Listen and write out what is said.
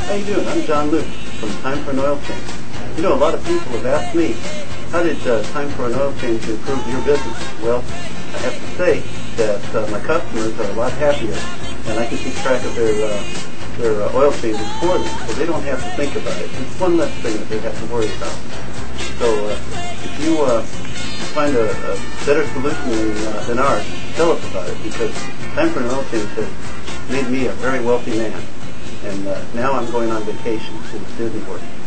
How you doing? I'm John Luke from Time for an Oil Change. You know, a lot of people have asked me, how did Time for an Oil Change improve your business? Well, I have to say that my customers are a lot happier, and I can keep track of their oil changes for them, so they don't have to think about it. It's one less thing that they have to worry about. So if you find a better solution than ours, tell us about it, because Time for an Oil Change has made me a very wealthy man. And now I'm going on vacation to Disney World.